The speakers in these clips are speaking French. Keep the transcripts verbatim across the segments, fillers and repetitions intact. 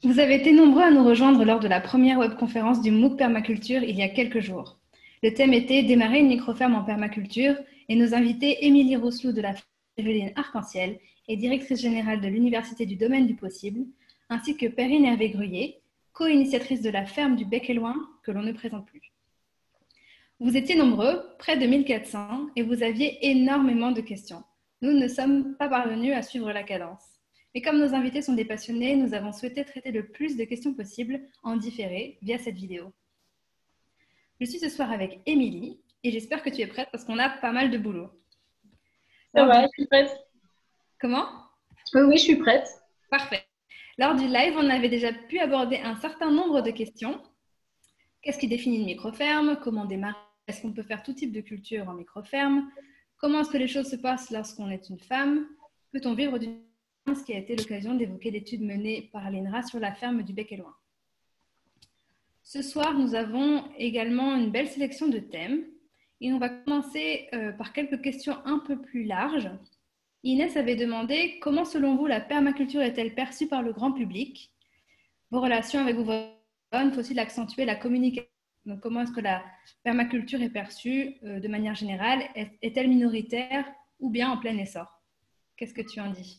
Vous avez été nombreux à nous rejoindre lors de la première webconférence du MOOC Permaculture il y a quelques jours. Le thème était Démarrer une microferme en permaculture et nos invités Émilie Rousselou de la Spiruline Arc-en-Ciel et directrice générale de l'Université du Domaine du Possible, ainsi que Perrine Hervé-Gruyer, co-initiatrice de la ferme du Bec-et-Loing que l'on ne présente plus. Vous étiez nombreux, près de mille quatre cents, et vous aviez énormément de questions. Nous ne sommes pas parvenus à suivre la cadence. Et comme nos invités sont des passionnés, nous avons souhaité traiter le plus de questions possibles en différé via cette vidéo. Je suis ce soir avec Émilie et j'espère que tu es prête parce qu'on a pas mal de boulot. Ça Lors va, du... je suis prête. Comment? Oui, oui, je suis prête. Parfait. Lors du live, on avait déjà pu aborder un certain nombre de questions. Qu'est-ce qui définit une microferme? Comment démarrer? Est-ce qu'on peut faire tout type de culture en microferme? Comment est-ce que les choses se passent lorsqu'on est une femme? Peut-on vivre d'une ce qui a été l'occasion d'évoquer l'étude menée par l'I N R A sur la ferme du Bec-et-Loing. Ce soir, nous avons également une belle sélection de thèmes et on va commencer euh, par quelques questions un peu plus larges. Inès avait demandé comment, selon vous, la permaculture est-elle perçue par le grand public? Vos relations avec vos voisins, faut-il accentuer la communication? Donc, comment est-ce que la permaculture est perçue euh, de manière générale? Est-elle minoritaire ou bien en plein essor? Qu'est-ce que tu en dis?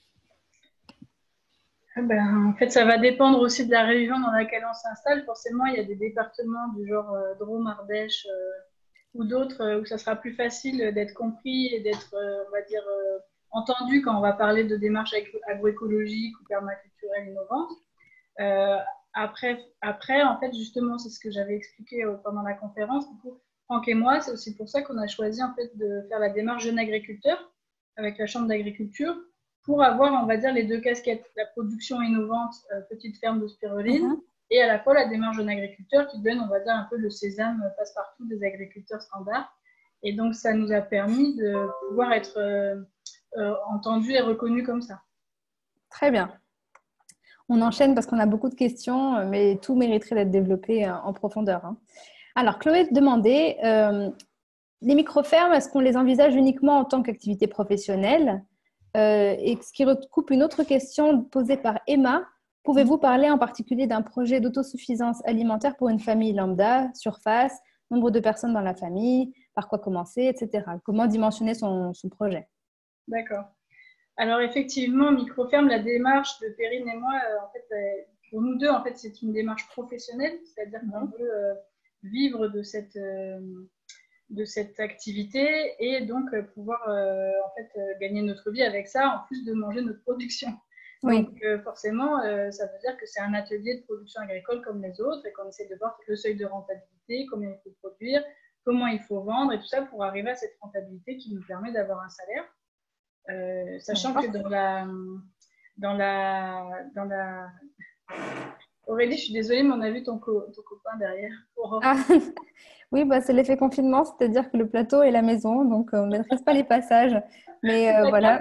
Ben, en fait, ça va dépendre aussi de la région dans laquelle on s'installe. Forcément, il y a des départements du genre euh, Drôme, Ardèche euh, ou d'autres euh, où ça sera plus facile d'être compris et d'être, euh, on va dire, euh, entendu quand on va parler de démarches agroécologiques ou permaculturelles innovantes. Euh, après, après, en fait, justement, c'est ce que j'avais expliqué euh, pendant la conférence. Du coup, Franck et moi, c'est aussi pour ça qu'on a choisi en fait de faire la démarche jeune agriculteur avec la Chambre d'agriculture, pour avoir, on va dire, les deux casquettes, la production innovante, euh, petite ferme de spiruline, uh-huh. et à la fois la démarche jeune agriculteur qui donne, on va dire, un peu le sésame passe-partout des agriculteurs standards. Et donc, ça nous a permis de pouvoir être euh, euh, entendus et reconnus comme ça. Très bien. On enchaîne parce qu'on a beaucoup de questions, mais tout mériterait d'être développé en profondeur. Hein. Alors, Chloé demandait, euh, les microfermes, est-ce qu'on les envisage uniquement en tant qu'activité professionnelle? Euh, et ce qui recoupe une autre question posée par Emma, pouvez-vous parler en particulier d'un projet d'autosuffisance alimentaire pour une famille lambda, surface, nombre de personnes dans la famille, par quoi commencer, et cetera. Comment dimensionner son, son projet? D'accord. Alors effectivement, microferme, la démarche de Perrine et moi, euh, en fait, euh, pour nous deux, en fait, c'est une démarche professionnelle, c'est-à-dire qu'on veut euh, vivre de cette euh, de cette activité et donc euh, pouvoir euh, en fait euh, gagner notre vie avec ça, en plus de manger notre production. Oui. Donc euh, forcément, euh, ça veut dire que c'est un atelier de production agricole comme les autres et qu'on essaie de voir le seuil de rentabilité, combien il faut produire, comment il faut vendre et tout ça pour arriver à cette rentabilité qui nous permet d'avoir un salaire. Euh, sachant que dans la, dans la, dans la... Aurélie, je suis désolée, mais on a vu ton, co ton copain derrière. Ah. Oui, bah, c'est l'effet confinement, c'est-à-dire que le plateau est la maison, donc on ne maîtrise pas les passages. Mais euh, voilà.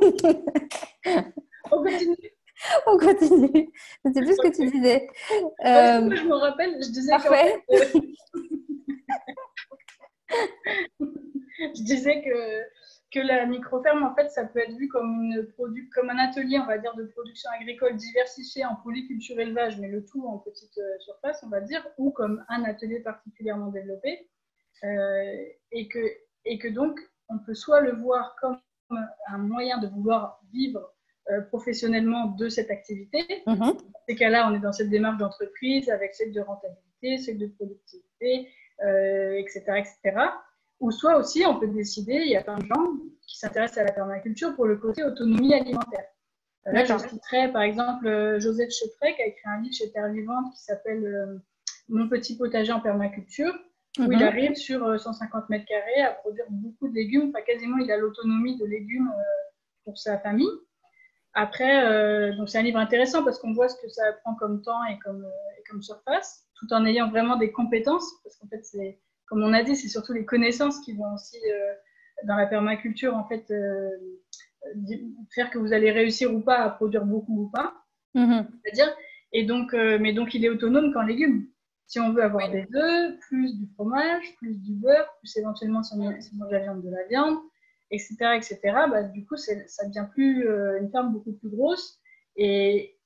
On continue. On continue. Je ne sais plus ce que tu disais. Euh... Moi, je me rappelle, je disais Parfait. Que... je disais que que la microferme, en fait, ça peut être vu comme, une produ comme un atelier, on va dire, de production agricole diversifiée en polyculture élevage, mais le tout en petite euh, surface, on va dire, ou comme un atelier particulièrement développé, euh, et, que, et que donc, on peut soit le voir comme un moyen de vouloir vivre euh, professionnellement de cette activité. Mm-hmm. Dans ces cas-là, on est dans cette démarche d'entreprise avec celle de rentabilité, celle de productivité, euh, et cetera, et cetera. Ou soit aussi, on peut décider, il y a plein de gens qui s'intéressent à la permaculture pour le côté autonomie alimentaire. Là, je citerai par exemple Joseph Cheprey qui a écrit un livre chez Terre Vivante qui s'appelle euh, Mon petit potager en permaculture, où mm-hmm. il arrive sur cent cinquante mètres carrés à produire beaucoup de légumes. Enfin, quasiment, il a l'autonomie de légumes euh, pour sa famille. Après, euh, donc c'est un livre intéressant parce qu'on voit ce que ça prend comme temps et comme, euh, et comme surface, tout en ayant vraiment des compétences, parce qu'en fait, c'est comme on a dit, c'est surtout les connaissances qui vont aussi, euh, dans la permaculture, en fait, euh, faire que vous allez réussir ou pas à produire beaucoup ou pas. Mm-hmm. C'est-à-dire, et donc, euh, mais donc, il est autonome qu'en légumes. Si on veut avoir oui. des œufs, plus du fromage, plus du beurre, plus éventuellement si on mange de la viande, de la viande, et cetera, et cetera, bah, du coup, ça devient plus, euh, une ferme beaucoup plus grosse. Et,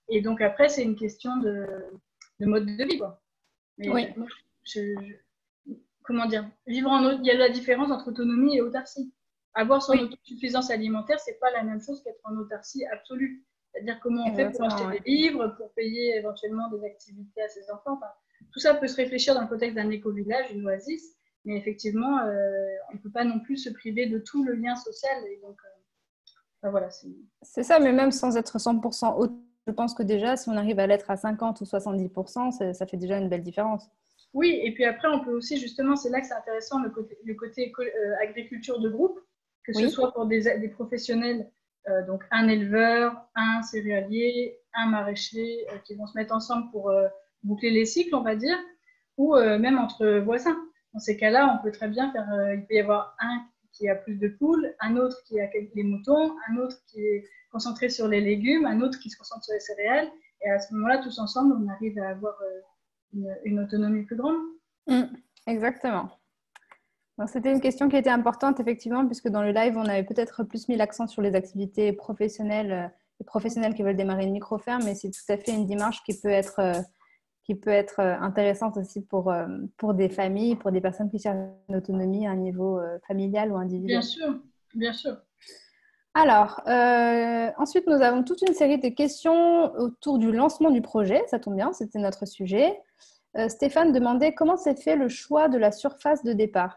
Et donc après, c'est une question de, de mode de vie, quoi. Mais Oui. moi, je, je, comment dire, vivre en il y a la différence entre autonomie et autarcie. Avoir son Oui. autosuffisance alimentaire, c'est pas la même chose qu'être en autarcie absolue. C'est-à-dire comment on fait pour acheter Exactement, des livres, pour payer éventuellement des activités à ses enfants. Enfin, tout ça peut se réfléchir dans le contexte d'un éco-village, une oasis, mais effectivement, euh, on ne peut pas non plus se priver de tout le lien social. Et donc, euh, enfin, voilà, c'est... C'est ça, mais même sans être cent pour cent autonome, je pense que déjà, si on arrive à l'être à cinquante ou soixante-dix pour cent, ça, ça fait déjà une belle différence. Oui, et puis après, on peut aussi, justement, c'est là que c'est intéressant, le côté, le côté euh, agriculture de groupe, que ce Oui. soit pour des, des professionnels, euh, donc un éleveur, un céréalier, un maraîcher, euh, qui vont se mettre ensemble pour euh, boucler les cycles, on va dire, ou euh, même entre voisins. Dans ces cas-là, on peut très bien faire, euh, il peut y avoir un qui a plus de poules, un autre qui a les moutons, un autre qui est concentré sur les légumes, un autre qui se concentre sur les céréales, et à ce moment-là, tous ensemble, on arrive à avoir... Euh, Une, une autonomie plus grande. Mmh, exactement. Donc, c'était une question qui était importante, effectivement, puisque dans le live, on avait peut-être plus mis l'accent sur les activités professionnelles, euh, les professionnels qui veulent démarrer une micro-ferme, mais c'est tout à fait une démarche qui peut être, euh, qui peut être euh, intéressante aussi pour, euh, pour des familles, pour des personnes qui cherchent une autonomie à un niveau euh, familial ou individuel. Bien sûr, bien sûr. Alors, euh, ensuite, nous avons toute une série de questions autour du lancement du projet. Ça tombe bien, c'était notre sujet. Euh, Stéphane demandait comment s'est fait le choix de la surface de départ.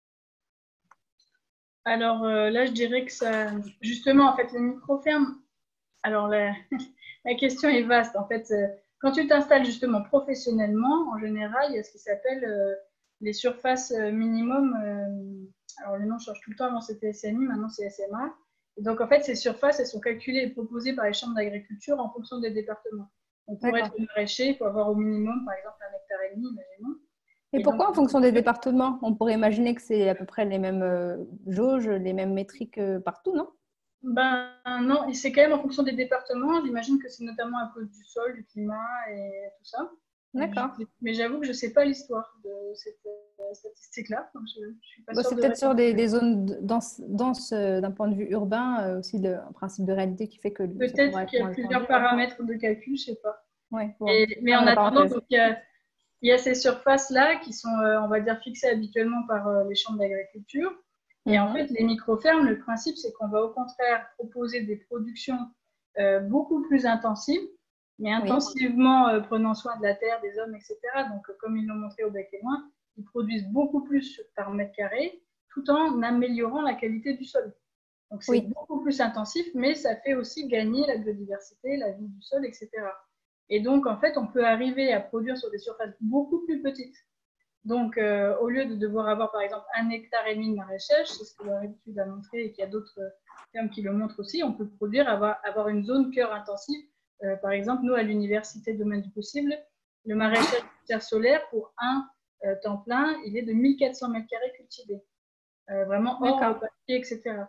Alors euh, là, je dirais que ça, justement, en fait, les micro-fermes, alors la, la question est vaste. En fait, euh, quand tu t'installes justement professionnellement, en général, il y a ce qui s'appelle euh, les surfaces euh, minimum. Euh, alors le nom change tout le temps. Avant, c'était S M I, maintenant c'est S M A. Et donc, en fait, ces surfaces, elles sont calculées et proposées par les chambres d'agriculture en fonction des départements. Donc, pour être maraîcher, il faut avoir au minimum, par exemple, un hectare et demi, imaginons. Et, et pourquoi donc, en fonction des départements? On pourrait imaginer que c'est à peu près les mêmes euh, jauges, les mêmes métriques euh, partout, non? Ben non, c'est quand même en fonction des départements. J'imagine que c'est notamment à cause du sol, du climat et tout ça. D'accord. Mais j'avoue que je ne sais pas l'histoire de cette euh, statistique-là. Donc je, je suis pas Bon, sûre c'est de peut-être sur répondre. des, des zones denses, denses euh, d'un point de vue urbain, euh, aussi le, un principe de réalité qui fait que ça pourrait Peut-être être qu'il y a moins plusieurs étendu. paramètres de calcul, je ne sais pas. Ouais, bon, Et, mais en ferme la attendant, parenthèse. donc, il, y a, il y a ces surfaces-là qui sont, euh, on va dire, fixées habituellement par euh, les chambres d'agriculture. Et en fait, les micro-fermes, le principe, c'est qu'on va au contraire proposer des productions euh, beaucoup plus intensives, mais intensivement euh, prenant soin de la terre, des hommes, et cetera. Donc, euh, comme ils l'ont montré au Bec et Loin, ils produisent beaucoup plus par mètre carré, tout en améliorant la qualité du sol. Donc, c'est Oui. beaucoup plus intensif, mais ça fait aussi gagner la biodiversité, la vie du sol, et cetera. Et donc, en fait, on peut arriver à produire sur des surfaces beaucoup plus petites. Donc, euh, au lieu de devoir avoir, par exemple, un hectare et demi de maraîchage, c'est ce que leur étude a montré et qu'il y a d'autres termes qui le montrent aussi, on peut produire, avoir, avoir une zone cœur intensive. Euh, par exemple, nous, à l'université Domaine du Possible, le maraîchage de terre solaire, pour un euh, temps plein, il est de mille quatre cents mètres carrés cultivés. Euh, vraiment hors papier, et cetera.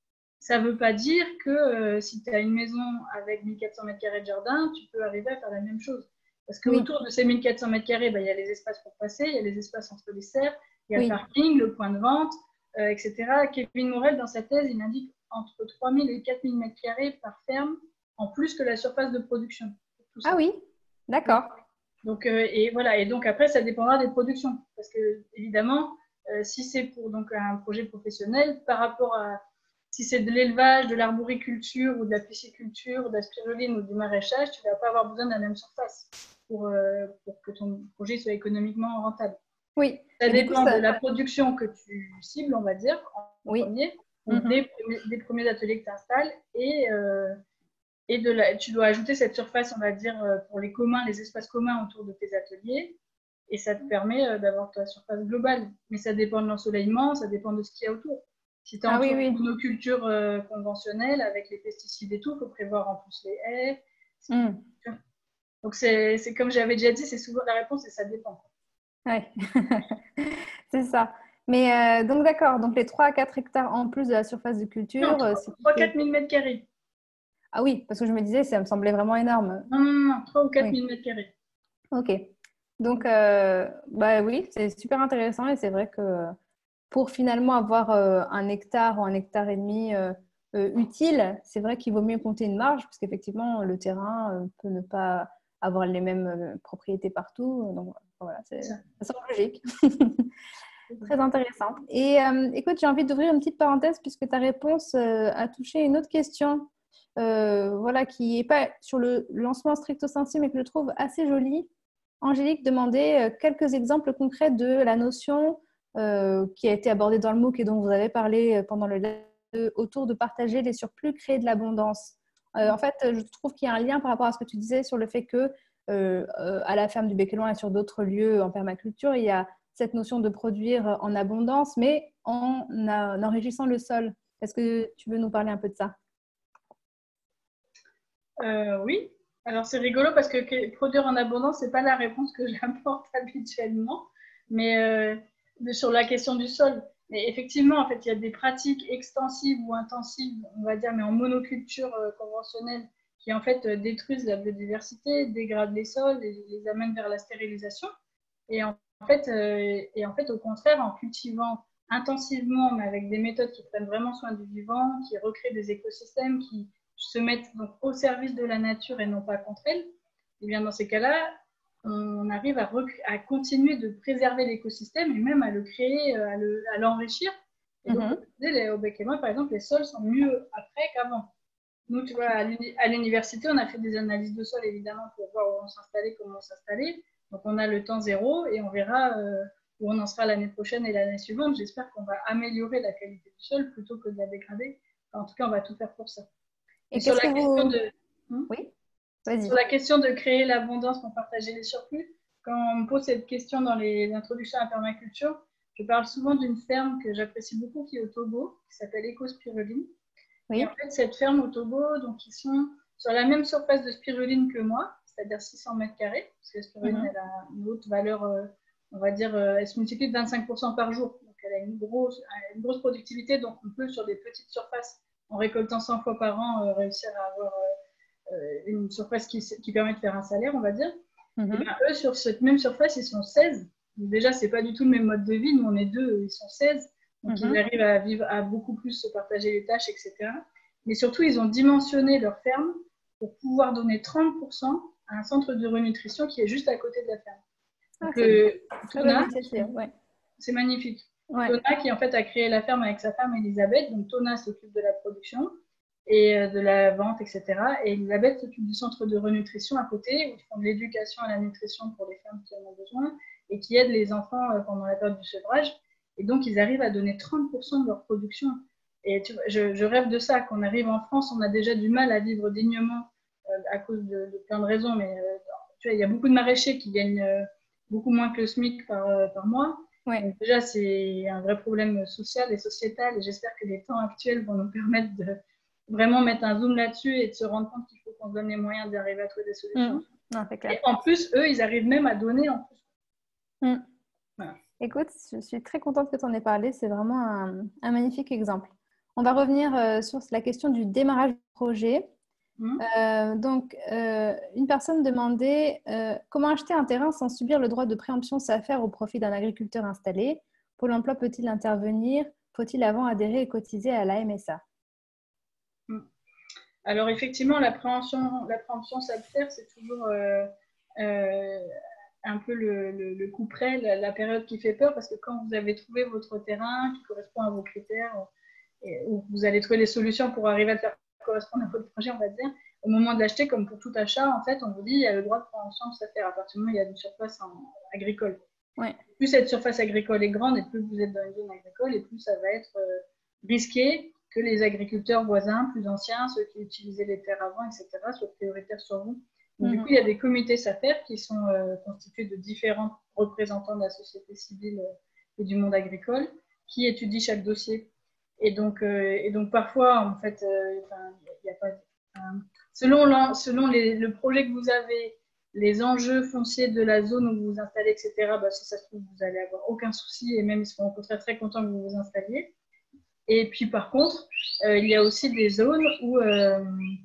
Ça ne veut pas dire que euh, si tu as une maison avec mille quatre cents mètres carrés de jardin, tu peux arriver à faire la même chose. Parce qu'autour oui. de ces mille quatre cents mètres carrés, bah, il y a les espaces pour passer, il y a les espaces entre les serres, il y a oui. le parking, le point de vente, euh, et cetera. Kevin Morel, dans sa thèse, il indique entre trois mille et quatre mille mètres carrés par ferme, en plus que la surface de production. Ah oui, d'accord. Donc, euh, et voilà. Et donc après, ça dépendra des productions. Parce que, évidemment, euh, si c'est pour donc, un projet professionnel, par rapport à si c'est de l'élevage, de l'arboriculture ou de la pisciculture, de la spiruline ou du maraîchage, tu ne vas pas avoir besoin de la même surface pour, euh, pour que ton projet soit économiquement rentable. Oui. Ça et dépend coup, ça... de la production que tu cibles, on va dire, en oui. premier, donc mm-hmm. des, premiers, des premiers ateliers que tu installes et, euh, et de la, tu dois ajouter cette surface, on va dire, pour les communs, les espaces communs autour de tes ateliers. Et ça te permet d'avoir ta surface globale. Mais ça dépend de l'ensoleillement, ça dépend de ce qu'il y a autour. Si tu as ah, oui, oui. une monoculture euh, conventionnelle avec les pesticides et tout, il faut prévoir en plus les haies. Mm. Donc, c'est, c'est comme j'avais déjà dit, c'est souvent la réponse et ça dépend. Oui, c'est ça. Mais euh, donc, d'accord, donc les trois à quatre hectares en plus de la surface de culture. trois à quatre mille mètres carrés. Ah oui, parce que je me disais, ça me semblait vraiment énorme. Non, non, non, trois ou quatre mille mètres carrés. Ok. Donc, euh, bah oui, c'est super intéressant et c'est vrai que pour finalement avoir euh, un hectare ou un hectare et demi, euh, euh, utile, c'est vrai qu'il vaut mieux compter une marge, parce qu'effectivement, le terrain euh, peut ne pas avoir les mêmes euh, propriétés partout. Donc voilà, c'est, ça semble logique. Très intéressant. Et euh, écoute, j'ai envie d'ouvrir une petite parenthèse puisque ta réponse euh, a touché une autre question, euh, voilà, qui n'est pas sur le lancement stricto sensu, mais que je trouve assez jolie. Angélique demandait euh, quelques exemples concrets de la notion euh, qui a été abordée dans le MOOC et dont vous avez parlé pendant le live autour de partager les surplus, créer de l'abondance. Euh, en fait, je trouve qu'il y a un lien par rapport à ce que tu disais sur le fait que euh, euh, à la ferme du Bec-et-Loing et sur d'autres lieux en permaculture, il y a cette notion de produire en abondance, mais en, en enrichissant le sol. Est-ce que tu veux nous parler un peu de ça? euh, Oui. Alors, c'est rigolo parce que produire en abondance, ce n'est pas la réponse que j'apporte habituellement, mais euh, sur la question du sol. Mais effectivement, en fait, il y a des pratiques extensives ou intensives, on va dire, mais en monoculture euh, conventionnelle, qui en fait euh, détruisent la biodiversité, dégradent les sols et les amènent vers la stérilisation. Et en En fait, euh, et en fait, au contraire, en cultivant intensivement, mais avec des méthodes qui prennent vraiment soin du vivant, qui recréent des écosystèmes, qui se mettent donc au service de la nature et non pas contre elle, et bien dans ces cas-là, on arrive à, à continuer de préserver l'écosystème et même à le créer, à, le, à l'enrichir. Et donc, mm-hmm. au Bec-et-Loing, par exemple, les sols sont mieux après qu'avant. Nous, tu vois, à l'université, on a fait des analyses de sol, évidemment, pour voir où on s'installait, comment on s'installait. Donc, on a le temps zéro et on verra euh, où on en sera l'année prochaine et l'année suivante. J'espère qu'on va améliorer la qualité du sol plutôt que de la dégrader. Enfin, en tout cas, on va tout faire pour ça. Et, et sur, la question vous... de... hmm oui, sur la question de créer l'abondance pour partager les surplus, quand on me pose cette question dans les introductions à la permaculture, je parle souvent d'une ferme que j'apprécie beaucoup qui est au Togo, qui s'appelle Ecospiruline. Oui. Et en fait, cette ferme au Togo, donc ils sont sur la même surface de spiruline que moi, c'est-à-dire six cents mètres carrés, parce que la spiruline, mm-hmm. elle a une haute valeur, euh, on va dire, euh, elle se multiplie de vingt-cinq pour cent par jour. Donc, elle a une grosse, une grosse productivité. Donc, on peut, sur des petites surfaces, en récoltant cent fois par an, euh, réussir à avoir euh, une surface qui, qui permet de faire un salaire, on va dire. Mm-hmm. Et bien, eux, sur cette même surface, ils sont seize. Donc, déjà, c'est pas du tout le même mode de vie. Nous, on est deux, ils sont seize. Donc, mm-hmm. ils arrivent à vivre, à beaucoup plus se partager les tâches, et cetera. Mais surtout, ils ont dimensionné leur ferme pour pouvoir donner trente pour cent à un centre de renutrition qui est juste à côté de la ferme. Ah, Donc, euh, Tona, ouais. c'est magnifique. Ouais. Tona qui en fait a créé la ferme avec sa femme Elisabeth. Donc Tona s'occupe de la production et de la vente, et cetera. Et Elisabeth s'occupe du centre de renutrition à côté où ils font de l'éducation à la nutrition pour les femmes qui en ont besoin et qui aident les enfants pendant la période du sevrage. Et donc ils arrivent à donner trente pour cent de leur production. Et tu vois, je, je rêve de ça. Quand on arrive en France, on a déjà du mal à vivre dignement euh, à cause de, de plein de raisons. Mais euh, tu vois, il y a beaucoup de maraîchers qui gagnent euh, beaucoup moins que le SMIC par, euh, par mois. Ouais. Donc déjà, c'est un vrai problème social et sociétal. Et j'espère que les temps actuels vont nous permettre de vraiment mettre un zoom là-dessus et de se rendre compte qu'il faut qu'on se donne les moyens d'arriver à trouver des solutions. Mmh. Non, c'est clair. Et en plus, eux, ils arrivent même à donner en plus. Mmh. Voilà. Écoute, je suis très contente que tu en aies parlé. C'est vraiment un, un magnifique exemple. On va revenir euh, sur la question du démarrage du projet. Mmh. Euh, donc, euh, une personne demandait euh, comment acheter un terrain sans subir le droit de préemption S A F E R au profit d'un agriculteur installé. Pôle emploi peut-il intervenir? Faut-il avant adhérer et cotiser à la M S A? Mmh. Alors, effectivement, la préemption, la préemption S A F E R, c'est toujours euh, euh, un peu le, le, le coup près, la, la période qui fait peur, parce que quand vous avez trouvé votre terrain qui correspond à vos critères, et où vous allez trouver les solutions pour arriver à le faire correspondre à votre projet, on va dire, au moment de l'acheter, comme pour tout achat, en fait, on vous dit il y a le droit de préemption S A F E R à partir du moment où il y a une surface en, agricole. Ouais. Plus cette surface agricole est grande et plus vous êtes dans une zone agricole, et plus ça va être euh, risqué que les agriculteurs voisins plus anciens, ceux qui utilisaient les terres avant, et cetera, soient prioritaires sur vous. Donc, mm-hmm. Du coup, il y a des comités S A F E R qui sont euh, constitués de différents représentants de la société civile euh, et du monde agricole qui étudient chaque dossier. Et donc, euh, et donc parfois, en fait, euh, y a pas, euh, selon, selon les, le projet que vous avez, les enjeux fonciers de la zone où vous vous installez, et cetera, bah, si ça se trouve, vous n'allez avoir aucun souci et même ils seront au contraire très contents que vous vous installiez. Et puis par contre, euh, il y a aussi des zones où, euh,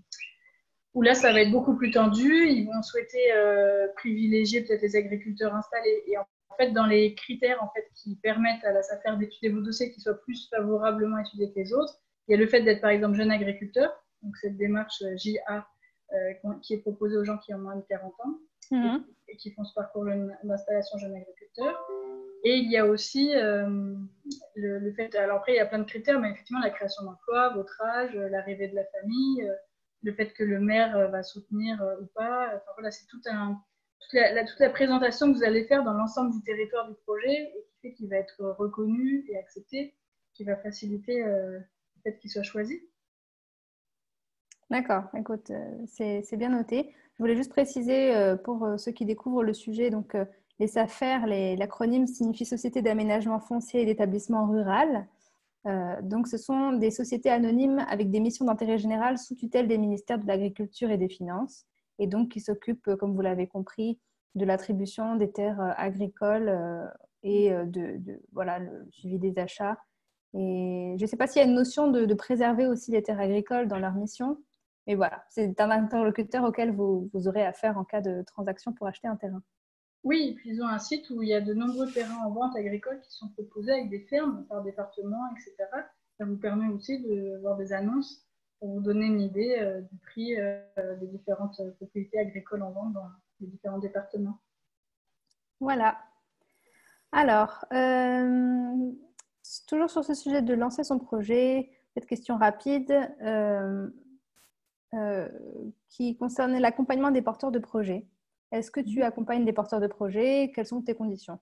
où là, ça va être beaucoup plus tendu. Ils vont souhaiter euh, privilégier peut-être les agriculteurs installés. Et en fait, dans les critères en fait, qui permettent à la S A F E R d'étudier vos dossiers qui soient plus favorablement étudiés que les autres, Il y a le fait d'être par exemple jeune agriculteur, donc cette démarche J A euh, qui est proposée aux gens qui ont moins de quarante ans mmh. et, et qui font ce parcours d'installation jeune agriculteur. Et il y a aussi euh, le, le fait, alors après il y a plein de critères, mais effectivement la création d'emploi, votre âge, l'arrivée de la famille, euh, le fait que le maire euh, va soutenir euh, ou pas. Enfin voilà, c'est tout un, toute, la, la, toute la présentation que vous allez faire dans l'ensemble du territoire du projet et qui fait qu'il va être reconnu et accepté, qui va faciliter euh, le fait qu'il soit choisi. D'accord, écoute, euh, c'est bien noté. Je voulais juste préciser euh, pour euh, ceux qui découvrent le sujet, donc euh, les SAFER, l'acronyme signifie Société d'aménagement foncier et d'établissement rural. Euh, donc, ce sont des sociétés anonymes avec des missions d'intérêt général sous tutelle des ministères de l'Agriculture et des Finances, et donc qui s'occupent, comme vous l'avez compris, de l'attribution des terres euh, agricoles euh, et euh, de, de voilà, le suivi des achats. Et je ne sais pas s'il y a une notion de, de préserver aussi les terres agricoles dans leur mission, mais voilà, c'est un interlocuteur auquel vous, vous aurez affaire en cas de transaction pour acheter un terrain. Oui, et puis ils ont un site où il y a de nombreux terrains en vente agricole qui sont proposés avec des fermes par département, et cetera. Ça vous permet aussi de voir des annonces pour vous donner une idée euh, du prix euh, des différentes propriétés agricoles en vente dans les différents départements. Voilà. Alors, euh, toujours sur ce sujet de lancer son projet, cette question rapide euh, euh, qui concernait l'accompagnement des porteurs de projets. Est-ce que tu accompagnes des porteurs de projets? Quelles sont tes conditions?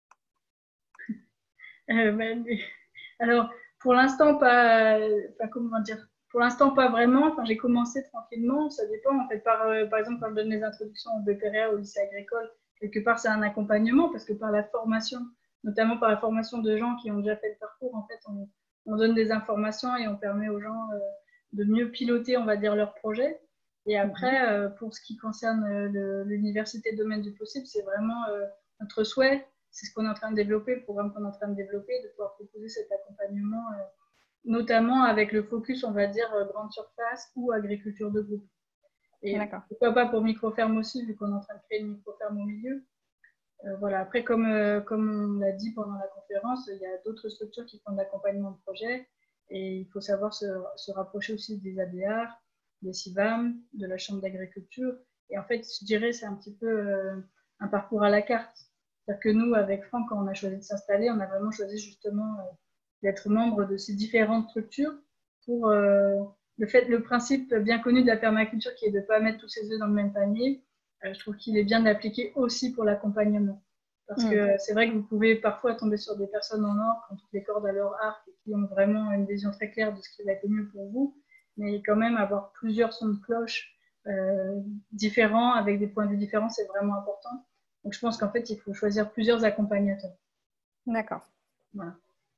euh, ben, Alors, pour l'instant, pas, pas comment dire, pour l'instant, pas vraiment. Enfin, j'ai commencé tranquillement. Ça dépend. En fait, par, euh, par exemple, quand je donne les introductions au B P R A, au lycée agricole, quelque part, c'est un accompagnement parce que par la formation, notamment par la formation de gens qui ont déjà fait le parcours, en fait, on, on donne des informations et on permet aux gens euh, de mieux piloter, on va dire, leur projet. Et après, euh, pour ce qui concerne euh, l'université domaine du possible, c'est vraiment euh, notre souhait. C'est ce qu'on est en train de développer, le programme qu'on est en train de développer, de pouvoir proposer cet accompagnement, euh, notamment avec le focus, on va dire, euh, grande surface ou agriculture de groupe. Et pourquoi pas pour micro-ferme aussi, vu qu'on est en train de créer une micro-ferme au milieu. Euh, voilà. Après, comme, euh, comme on l'a dit pendant la conférence, il y a d'autres structures qui font de l'accompagnement de projet et il faut savoir se, se rapprocher aussi des A D R, des C I V A M, de la Chambre d'agriculture. Et en fait, je dirais c'est un petit peu euh, un parcours à la carte. C'est-à-dire que nous, avec Franck, quand on a choisi de s'installer, on a vraiment choisi justement euh, d'être membre de ces différentes structures pour euh, le, fait, le principe bien connu de la permaculture qui est de ne pas mettre tous ses œufs dans le même panier. Euh, je trouve qu'il est bien d'appliquer aussi pour l'accompagnement. Parce mmh. que c'est vrai que vous pouvez parfois tomber sur des personnes en or qui ont toutes les cordes à leur arc et qui ont vraiment une vision très claire de ce qui va être mieux pour vous, mais quand même avoir plusieurs sons de cloche euh, différents, avec des points de vue différents, c'est vraiment important. Donc je pense qu'en fait, il faut choisir plusieurs accompagnateurs. D'accord. Voilà.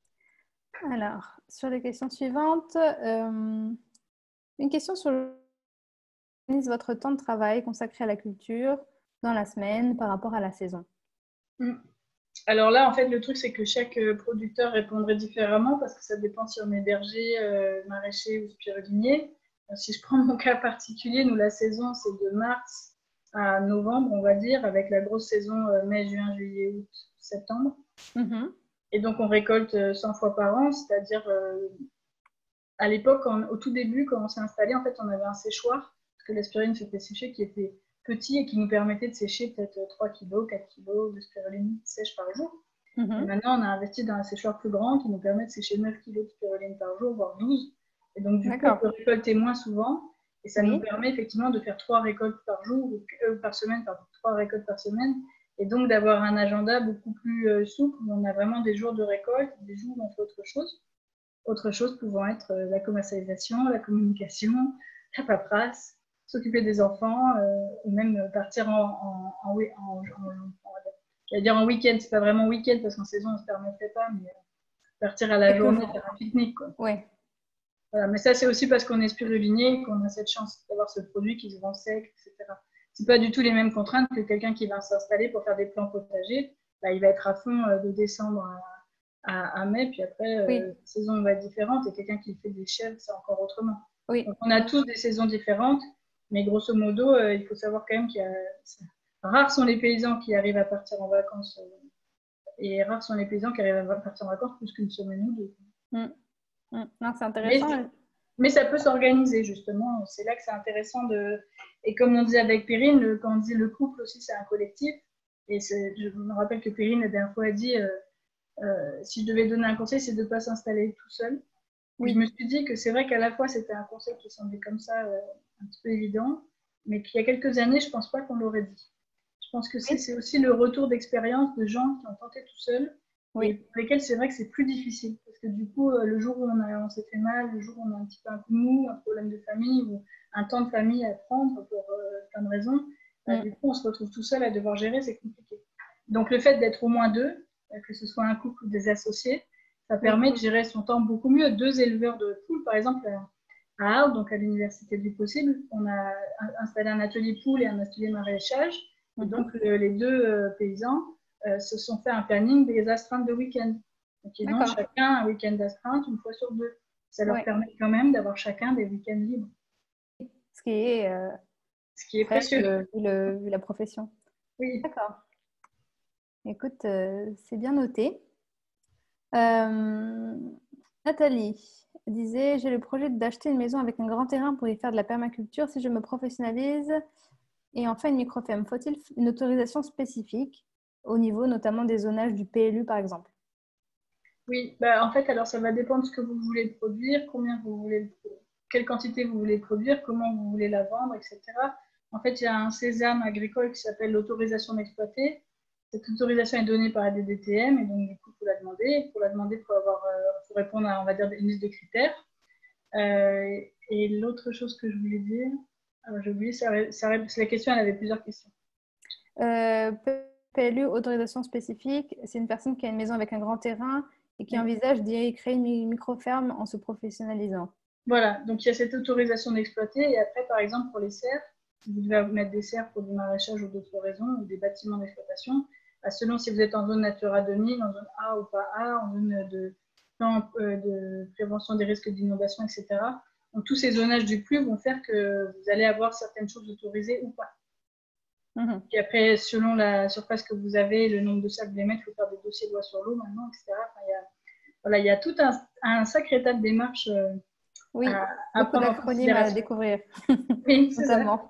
Alors, sur les questions suivantes, euh, une question sur le... votre temps de travail consacré à la culture dans la semaine par rapport à la saison. Mmh. Alors là, en fait, le truc, c'est que chaque producteur répondrait différemment parce que ça dépend si on est berger, euh, maraîcher ou spirulinier. Si je prends mon cas particulier, nous, la saison, c'est de mars à novembre, on va dire, avec la grosse saison euh, mai, juin, juillet, août, septembre. Mm-hmm. Et donc, on récolte cent fois par an, c'est-à-dire, euh, à l'époque, au tout début, quand on s'est installé, en fait, on avait un séchoir, parce que la spiruline se fait sécher, qui était petit et qui nous permettait de sécher peut-être trois kilos, quatre kilos de spiruline sèche par jour. Mm-hmm. Et maintenant, on a investi dans un séchoir plus grand qui nous permet de sécher neuf kilos de spiruline par jour, voire douze. Et donc, du coup, on peut récolter moins souvent. Et ça oui. nous permet effectivement de faire trois récoltes par jour, ou euh, par semaine, pardon, trois récoltes par semaine. Et donc, d'avoir un agenda beaucoup plus euh, souple, où on a vraiment des jours de récolte, des jours où on fait autre chose. Autre chose pouvant être euh, la commercialisation, la communication, la paperasse, s'occuper des enfants, euh, ou même partir en, en, en, en, en, en, dire en week-end. C'est pas vraiment week-end parce qu'en saison, on ne se permettrait pas, mais partir à la et journée faire un pique-nique. Quoi. Ouais. Voilà, mais ça, c'est aussi parce qu'on est spirulinier, qu'on a cette chance d'avoir ce produit qui se vend sec, et cetera. C'est pas du tout les mêmes contraintes que quelqu'un qui va s'installer pour faire des plants potagers. Là, il va être à fond euh, de décembre à, à, à mai, puis après, euh, oui. la saison va être différente, et quelqu'un qui fait des chèvres, c'est encore autrement. Oui. Donc, on a tous des saisons différentes, mais grosso modo, euh, il faut savoir quand même qu'il y a... Rares sont les paysans qui arrivent à partir en vacances, euh, et rares sont les paysans qui arrivent à partir en vacances plus qu'une semaine ou deux. Mm. Non, c'est intéressant. Mais, mais ça peut s'organiser, justement. C'est là que c'est intéressant de... Et comme on dit avec Perrine, le, quand on dit le couple aussi, c'est un collectif. Et je me rappelle que Perrine, la dernière fois, a dit euh, euh, si je devais donner un conseil, c'est de ne pas s'installer tout seul. Oui. Je me suis dit que c'est vrai qu'à la fois, c'était un conseil qui semblait comme ça euh, un petit peu évident, mais qu'il y a quelques années, je ne pense pas qu'on l'aurait dit. Je pense que c'est oui. aussi le retour d'expérience de gens qui ont tenté tout seuls, oui. et pour lesquels c'est vrai que c'est plus difficile. Parce que du coup, le jour où on, a, on s'est fait mal, le jour où on a un petit peu un coup de mou, un problème de famille ou un temps de famille à prendre pour euh, plein de raisons, bah, mm. du coup, on se retrouve tout seul à devoir gérer, c'est compliqué. Donc, le fait d'être au moins deux, que ce soit un couple ou des associés, ça permet de gérer son temps beaucoup mieux. Deux éleveurs de poules, par exemple, à Arles, donc à l'Université du Possible, on a installé un atelier poules et un atelier maraîchage. Et donc, le, les deux euh, paysans euh, se sont fait un planning des astreintes de week-end. Donc, ils ont chacun un week-end d'astreinte une fois sur deux. Ça leur ouais. permet quand même d'avoir chacun des week-ends libres. Ce qui est, euh, Ce qui est précieux. Le, le, la profession. Oui. D'accord. Écoute, euh, c'est bien noté. Euh, Nathalie disait, j'ai le projet d'acheter une maison avec un grand terrain pour y faire de la permaculture. Si je me professionnalise et en fait une microferme, faut-il une autorisation spécifique au niveau notamment des zonages du P L U par exemple? Oui, bah, en fait, alors ça va dépendre de ce que vous voulez produire, combien vous voulez, quelle quantité vous voulez produire, comment vous voulez la vendre, et cetera. En fait, il y a un sésame agricole qui s'appelle l'autorisation d'exploiter. Cette autorisation est donnée par la D D T M et donc du coup, il faut la demander. Pour la demander, il faut, avoir, euh, faut répondre à, on va dire, une liste de critères. Euh, et l'autre chose que je voulais dire, alors j'ai oublié, ça, ça, la question, elle avait plusieurs questions. Euh, P L U, autorisation spécifique, c'est une personne qui a une maison avec un grand terrain et qui oui. envisage d'y créer une micro-ferme en se professionnalisant. Voilà, donc il y a cette autorisation d'exploiter et après, par exemple, pour les serres, vous devez mettre des serres pour du maraîchage ou d'autres raisons, ou des bâtiments d'exploitation, bah, selon si vous êtes en zone Natura deux mille, en zone A ou pas A, en zone de, plan, euh, de prévention des risques d'inondation, et cetera. Donc tous ces zonages du plus vont faire que vous allez avoir certaines choses autorisées ou pas. Mmh. Et après, selon la surface que vous avez, le nombre de sacs de les mettre, il faut faire des dossiers loi sur l'eau maintenant, et cetera. Enfin, il y a, voilà, il y a tout un, un sacré tas de démarches. Euh, Oui, à, à beaucoup d'acronymes à découvrir, oui, notamment.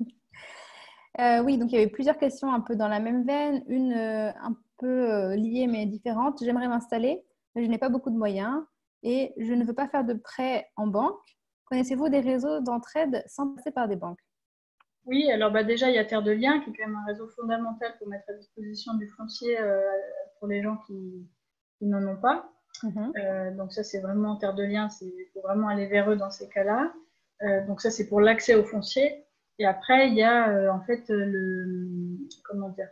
euh, oui, donc il y avait plusieurs questions un peu dans la même veine, une euh, un peu euh, liée mais différente. J'aimerais m'installer, mais je n'ai pas beaucoup de moyens et je ne veux pas faire de prêts en banque. Connaissez-vous des réseaux d'entraide sans passer par des banques? Oui, alors bah, déjà, il y a Terre de Liens, qui est quand même un réseau fondamental pour mettre à disposition du foncier euh, pour les gens qui, qui n'en ont pas. Mmh. Euh, donc ça, c'est vraiment Terre de Liens, il faut vraiment aller vers eux dans ces cas-là. Euh, donc ça, c'est pour l'accès au foncier. Et après, il y a euh, en fait le, comment dire,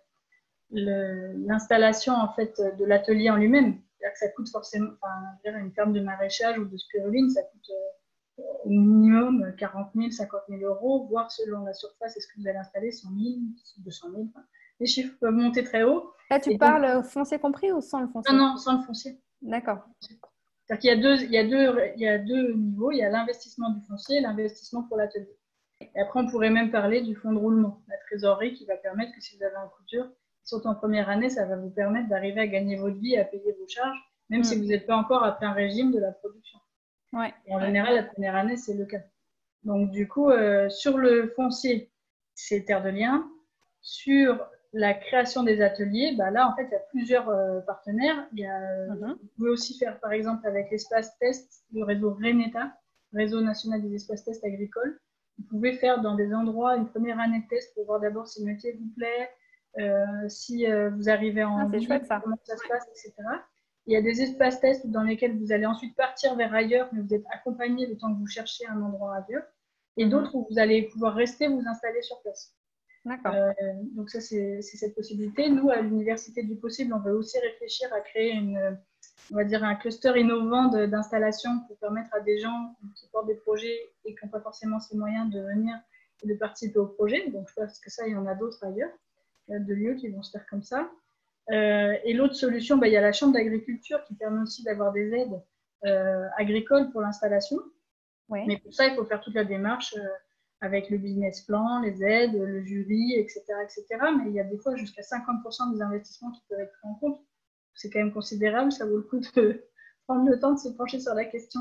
l'installation en fait de l'atelier en lui-même. C'est-à-dire que ça coûte forcément, enfin, je veux dire, une ferme de maraîchage ou de spiruline, ça coûte euh, au minimum quarante mille, cinquante mille euros, voire selon la surface, est-ce que vous allez installer cent mille, deux cent mille, enfin, les chiffres peuvent monter très haut. Là, tu et parles donc, foncier compris ou sans le foncier? Non, non, sans le foncier. D'accord. C'est-à-dire qu'il y a deux, il y a deux, il y a deux niveaux. Il y a l'investissement du foncier et l'investissement pour l'atelier. Et après, on pourrait même parler du fonds de roulement, la trésorerie qui va permettre que si vous avez un coup dur, surtout en première année, ça va vous permettre d'arriver à gagner votre vie, à payer vos charges, même mmh. si vous n'êtes pas encore à plein régime de la production. Ouais. Et en général, la première année, c'est le cas. Donc, du coup, euh, sur le foncier, c'est Terre de Liens. Sur la création des ateliers, bah là, en fait, il y a plusieurs euh, partenaires. Il y a, euh, mmh. Vous pouvez aussi faire, par exemple, avec l'espace test, le réseau RENETA, Réseau national des espaces tests agricoles. Vous pouvez faire dans des endroits une première année de test pour voir d'abord si le métier vous plaît, euh, si euh, vous arrivez en ah, vie, chouette, ça. comment ça se passe, et cetera. Il y a des espaces tests dans lesquels vous allez ensuite partir vers ailleurs, mais vous êtes accompagné le temps que vous cherchez un endroit ailleurs. Et mmh. d'autres où vous allez pouvoir rester, vous installer sur place. D'accord. Euh, donc ça, c'est cette possibilité. Nous, à l'Université du Possible, on va aussi réfléchir à créer une, on va dire un cluster innovant d'installation pour permettre à des gens qui portent des projets et qui n'ont pas forcément ces moyens de venir et de participer au projet. Donc je pense que ça, il y en a d'autres ailleurs, de lieux qui vont se faire comme ça. Euh, et l'autre solution, bah, il y a la Chambre d'agriculture qui permet aussi d'avoir des aides euh, agricoles pour l'installation. Oui. Mais pour ça, il faut faire toute la démarche euh, avec le business plan, les aides, le jury, et cetera, et cetera. Mais il y a des fois jusqu'à cinquante pour cent des investissements qui peuvent être pris en compte. C'est quand même considérable, ça vaut le coup de prendre le temps de se pencher sur la question.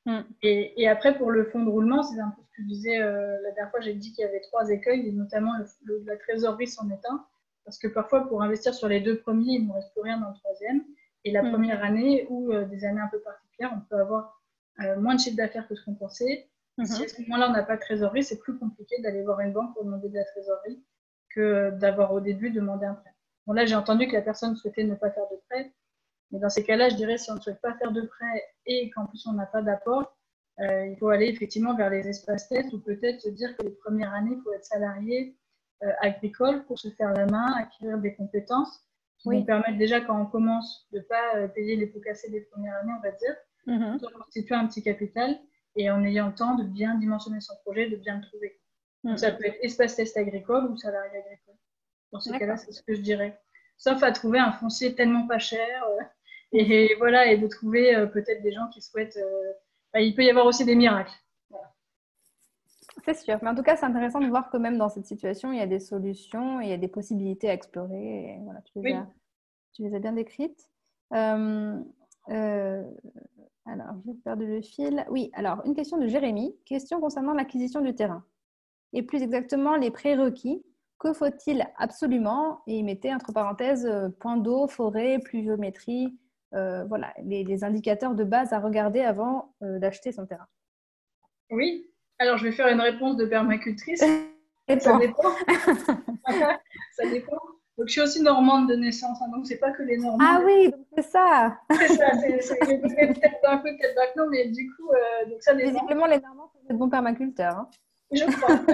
Mm. Et, et après, pour le fonds de roulement, c'est un peu ce que je disais euh, la dernière fois, j'ai dit qu'il y avait trois écueils, et notamment le, le, la trésorerie s'en est un. Parce que parfois, pour investir sur les deux premiers, il ne nous reste plus rien dans le troisième. Et la Mm. première année, ou euh, des années un peu particulières, on peut avoir euh, moins de chiffre d'affaires que ce qu'on pensait. Mm-hmm. Si à ce moment-là, on n'a pas de trésorerie, c'est plus compliqué d'aller voir une banque pour demander de la trésorerie que d'avoir au début demandé un prêt. Bon, là, j'ai entendu que la personne souhaitait ne pas faire de prêt. Mais dans ces cas-là, je dirais, si on ne souhaite pas faire de prêt et qu'en plus on n'a pas d'apport, euh, il faut aller effectivement vers les espaces tests ou peut-être se dire que les premières années, il faut être salarié euh, agricole pour se faire la main, acquérir des compétences qui Oui. vont permettre déjà quand on commence de ne pas euh, payer les pots cassés des premières années, on va dire, Mm-hmm. de constituer un petit capital et en ayant le temps de bien dimensionner son projet, de bien le trouver. Donc Mm-hmm. ça peut être espace test agricole ou salarié agricole. Dans ce cas-là, c'est ce que je dirais. Sauf à trouver un foncier tellement pas cher euh, et, et voilà, et de trouver euh, peut-être des gens qui souhaitent. Euh, bah, il peut y avoir aussi des miracles. Voilà. C'est sûr, mais en tout cas, c'est intéressant de voir que même dans cette situation, il y a des solutions, et il y a des possibilités à explorer. Et voilà, tu les, Oui. as, tu les as bien décrites. Euh, euh, alors, j'ai perdu le fil. Oui, alors, une question de Jérémy. Question concernant l'acquisition du terrain. Et plus exactement, les prérequis. Que faut-il absolument? Et il mettait entre parenthèses euh, point d'eau, forêt, pluviométrie. Euh, voilà, les, les indicateurs de base à regarder avant euh, d'acheter son terrain. Oui. Alors, je vais faire une réponse de permacultrice. Ça dépend. Ça dépend. Donc, je suis aussi normande de naissance, hein, donc c'est pas que les Normands. Ah oui, donc c'est ça. C'est ça, c'est, c'est, j'ai peut-être d'un peu, peut-être d'un non, mais du coup, euh, donc ça dépend. Visiblement, les Normands sont de bons permaculteurs. Hein. Je crois.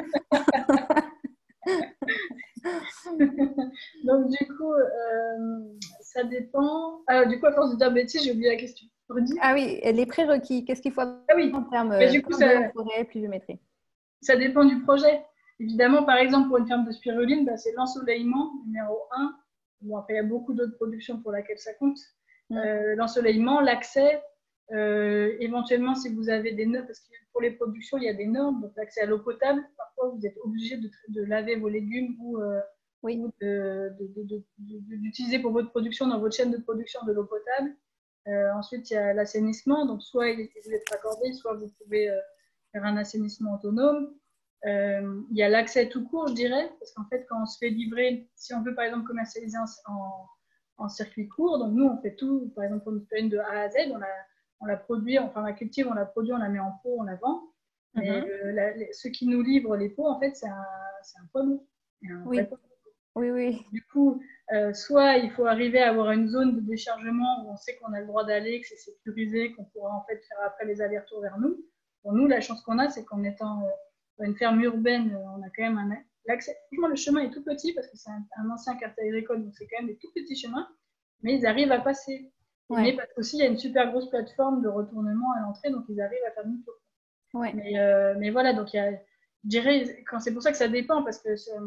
Donc, du coup, euh, ça dépend. Ah, du coup, à force de dire bêtises, j'ai oublié la question. Redis. Ah oui, et les prérequis, qu'est-ce qu'il faut Ah oui. en termes Mais du coup, de ça, forêt, pluviométrie? Ça dépend du projet. Évidemment, par exemple, pour une ferme de spiruline, bah, c'est l'ensoleillement, numéro un. Bon, après, il y a beaucoup d'autres productions pour lesquelles ça compte. Mm. Euh, l'ensoleillement, l'accès, euh, éventuellement, si vous avez des normes, parce que pour les productions, il y a des normes, donc l'accès à l'eau potable, parfois, vous êtes obligé de, de laver vos légumes ou, euh, oui. ou de, de, de, de, d'utiliser pour votre production, dans votre chaîne de production, de l'eau potable. Euh, ensuite, il y a l'assainissement, donc soit il vous êtes raccordé, soit vous pouvez... Euh, faire un assainissement autonome. Euh, il y a l'accès tout court, je dirais, parce qu'en fait, quand on se fait livrer, si on veut par exemple commercialiser en, en, en circuit court, donc nous, on fait tout, par exemple, pour une farine de A à Z, on la, on la produit, enfin, on la cultive, on la produit, on la met en pot, on la vend. Mais mm-hmm. le, la, les, ceux qui nous livrent les pots, en fait, c'est un, c'est un poids lourd. Oui. oui, oui. Du coup, euh, soit il faut arriver à avoir une zone de déchargement où on sait qu'on a le droit d'aller, que c'est sécurisé, qu'on pourra en fait faire après les allers-retours vers nous. Pour nous, la chance qu'on a, c'est qu'en étant euh, une ferme urbaine, euh, on a quand même un l'accès. Franchement, le chemin est tout petit parce que c'est un, un ancien quartier agricole, donc c'est quand même des tout petits chemins, mais ils arrivent à passer. Ouais. Mais parce qu'aussi, il y a une super grosse plateforme de retournement à l'entrée, donc ils arrivent à faire demi-tour. Ouais. Mais, euh, mais voilà, donc il y a, je dirais, quand c'est pour ça que ça dépend, parce que ça,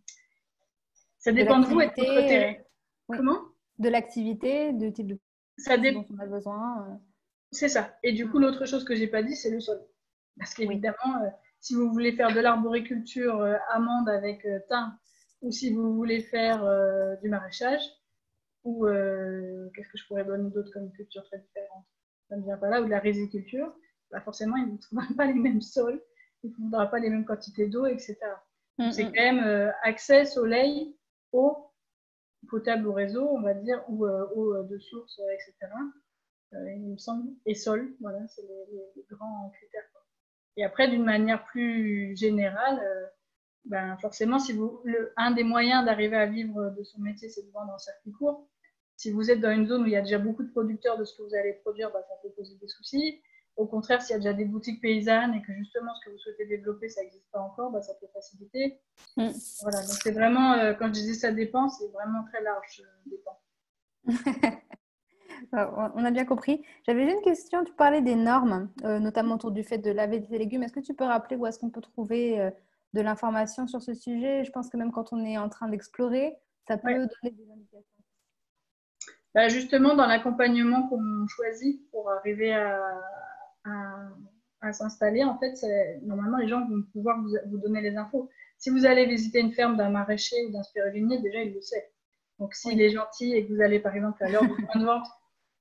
ça dépend de, de vous et de votre terrain. Euh, oui. Comment? De l'activité, de type de ça dé... dont on a besoin. Euh... C'est ça. Et du coup, l'autre chose que je n'ai pas dit, c'est le sol. Parce qu'évidemment, oui. euh, si vous voulez faire de l'arboriculture euh, amande avec euh, thym, ou si vous voulez faire euh, du maraîchage, ou euh, qu'est-ce que je pourrais donner d'autre comme culture très différente? Ça ne vient pas là, ou de la riziculture, bah forcément, il ne vous trouvera pas les mêmes sols, il ne vous faudra pas les mêmes quantités d'eau, et cetera. Mm-hmm. C'est quand même euh, accès, soleil, eau, potable au réseau, on va dire, ou euh, eau de source, et cetera. Euh, il me semble, et sol, voilà, c'est les, les, les grands critères. Et après, d'une manière plus générale, euh, ben forcément, si vous, le, un des moyens d'arriver à vivre de son métier, c'est de vendre en circuit court. Si vous êtes dans une zone où il y a déjà beaucoup de producteurs de ce que vous allez produire, ben, ça peut poser des soucis. Au contraire, s'il y a déjà des boutiques paysannes et que justement ce que vous souhaitez développer, ça n'existe pas encore, ben, ça peut faciliter. Mm. Voilà, donc c'est vraiment, euh, quand je disais ça dépend, c'est vraiment très large, euh, dépend. On a bien compris. J'avais une question, tu parlais des normes, euh, notamment autour du fait de laver des légumes. Est-ce que tu peux rappeler où est-ce qu'on peut trouver euh, de l'information sur ce sujet? Je pense que même quand on est en train d'explorer, ça peut ouais. donner des indications. Bah justement, dans l'accompagnement qu'on choisit pour arriver à, à, à s'installer, en fait, normalement, les gens vont pouvoir vous, vous donner les infos. Si vous allez visiter une ferme d'un maraîcher ou d'un spirulinier, déjà, il le sait. Donc, s'il oui. est gentil et que vous allez, par exemple, à l'heure du point de vente,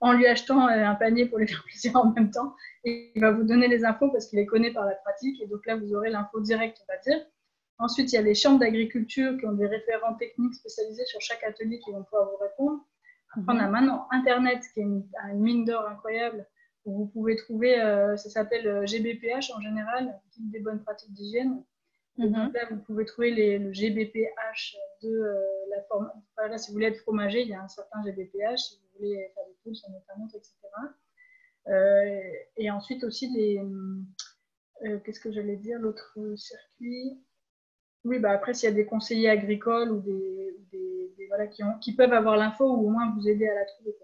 en lui achetant un panier pour lui faire plaisir en même temps. Et il va vous donner les infos parce qu'il les connaît par la pratique. Et donc là, vous aurez l'info directe, on va dire. Ensuite, il y a les chambres d'agriculture qui ont des référents techniques spécialisés sur chaque atelier qui vont pouvoir vous répondre. Après, on a maintenant Internet, qui est une, une mine d'or incroyable, où vous pouvez trouver, euh, ça s'appelle G B P H en général, guide des bonnes pratiques d'hygiène. Et Mhm. donc là, vous pouvez trouver les, le G B P H de euh, la forme. Enfin, là, si vous voulez être fromager, il y a un certain G B P H. Si vous voulez faire des poules, notamment, et cetera. Euh, et ensuite aussi les. Euh, Qu'est-ce que j'allais dire, l'autre circuit. Oui, bah après, s'il y a des conseillers agricoles ou des, des, des voilà, qui, ont, qui peuvent avoir l'info ou au moins vous aider à la trouver.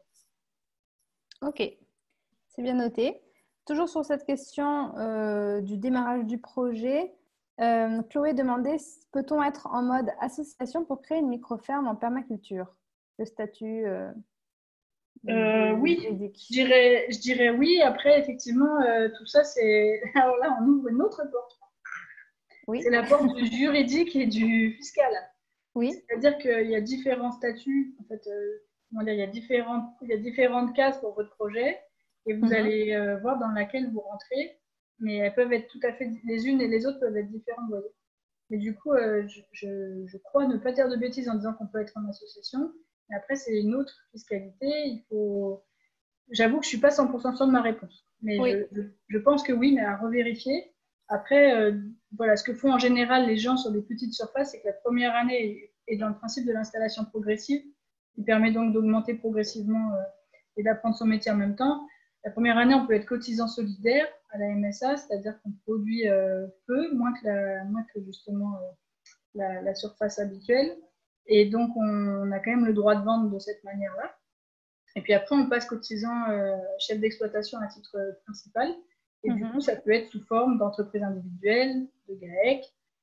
Ok, c'est bien noté. Toujours sur cette question euh, du démarrage du projet, euh, Chloé demandait, peut-on être en mode association pour créer une micro-ferme en permaculture? Le statut euh, Euh, oui, juridique. je dirais, je dirais oui. Après, effectivement, euh, tout ça, c'est... Alors là, on ouvre une autre porte. Oui. C'est la porte du juridique et du fiscal. Oui. C'est-à-dire qu'il y a différents statuts. En fait, euh, comment dire, il y a différentes, il y a différentes cases pour votre projet et vous Mhm. allez euh, voir dans laquelle vous rentrez. Mais elles peuvent être tout à fait... Les unes et les autres peuvent être différentes, vous voyez. Mais du coup, euh, je, je, je crois ne pas dire de bêtises en disant qu'on peut être en association. Et après, c'est une autre fiscalité. Il faut... J'avoue que je ne suis pas cent pour cent sûre de ma réponse. Mais Oui. je, je, je pense que oui, mais à revérifier. Après, euh, voilà, ce que font en général les gens sur des petites surfaces, c'est que la première année est dans le principe de l'installation progressive, qui permet donc d'augmenter progressivement euh, et d'apprendre son métier en même temps. La première année, on peut être cotisant solidaire à la M S A, c'est-à-dire qu'on produit euh, peu, moins que, la, moins que justement euh, la, la surface habituelle. Et donc, on, on a quand même le droit de vendre de cette manière-là. Et puis après, on passe cotisant euh, chef d'exploitation à titre principal. Et du Mhm. coup, ça peut être sous forme d'entreprise individuelle, de GAEC,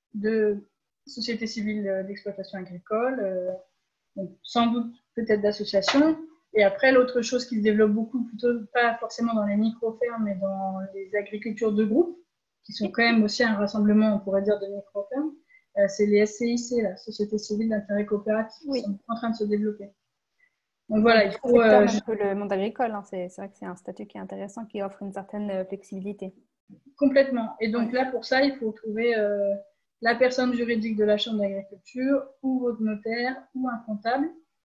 de société civile d'exploitation agricole, euh, donc sans doute peut-être d'association. Et après, l'autre chose qui se développe beaucoup, plutôt pas forcément dans les micro-fermes, mais dans les agricultures de groupe, qui sont quand même aussi un rassemblement, on pourrait dire, de micro-fermes, euh, c'est les S C I C, la Société civile d'intérêt coopératif, Oui. qui sont en train de se développer. Donc voilà, il faut. Secteur Euh, même que le monde agricole, hein. C'est vrai que c'est un statut qui est intéressant, qui offre une certaine flexibilité. Complètement. Et donc Ouais. là, pour ça, il faut trouver euh, la personne juridique de la chambre d'agriculture, ou votre notaire, ou un comptable.